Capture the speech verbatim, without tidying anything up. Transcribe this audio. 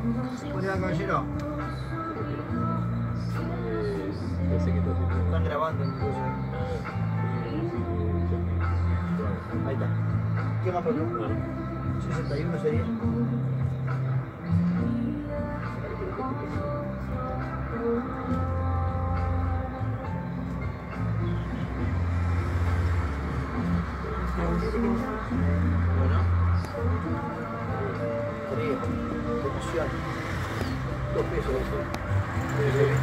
¿Cómo le va, caballero? No sé qué está haciendo. Están grabando incluso. Ahí está. ¿Qué más, Pablo? Bueno. sesenta y uno sería. Bueno. Frío. Emoción. Dos pesos eso.